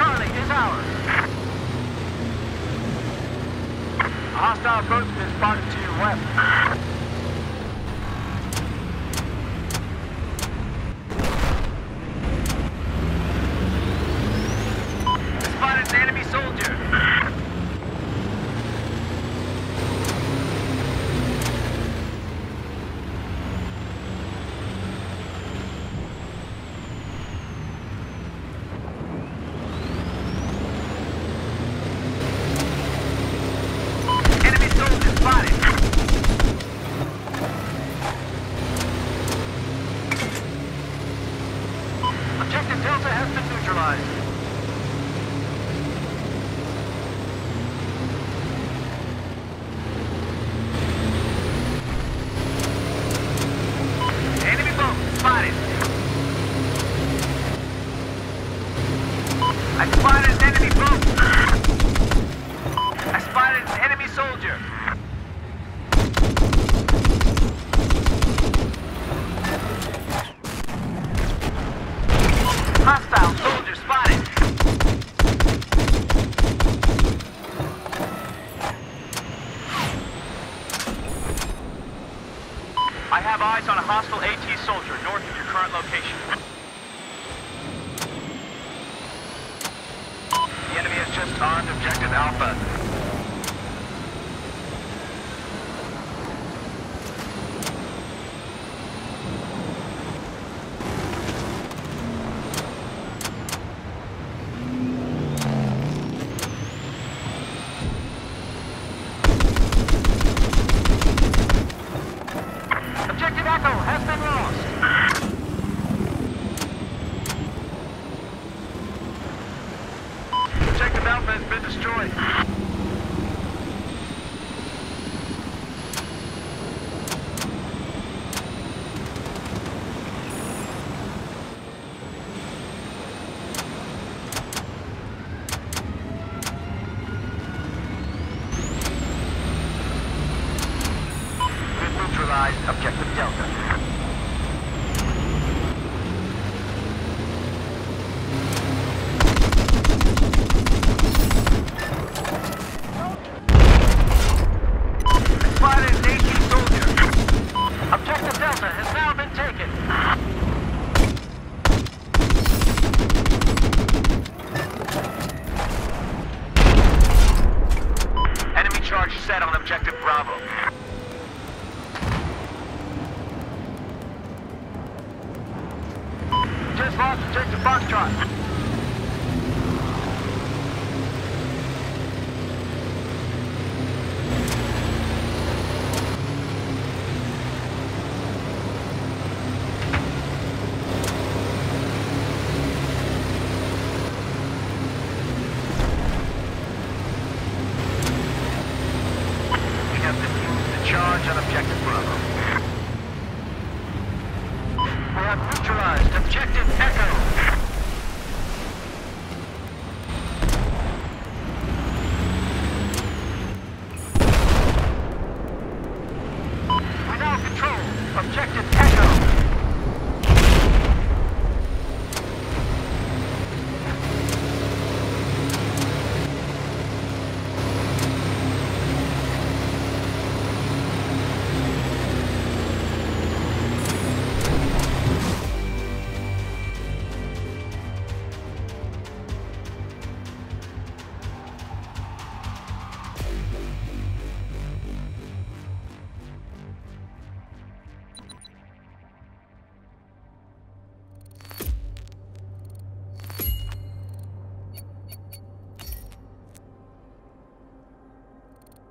Charlie is ours. A hostile boat has been spotted to your west. Spotted an enemy soldier. Objective Delta has been neutralized. Enemy boat spotted. I spotted an enemy boat. I spotted an enemy soldier. Hostile soldier spotted. I have eyes on a hostile AT soldier north of your current location. The enemy has just armed objective Alpha. Objective Echo has been lost. Objective Alpha has been destroyed. We've neutralized Objective Delta. Spotted an AT soldier. Objective Delta has now been taken. Enemy charge set on Objective Bravo. Just lost Objective Foxtrot. We have defused the charge on Objective Bravo. We have neutralized Objective Echo. We now control Objective Echo.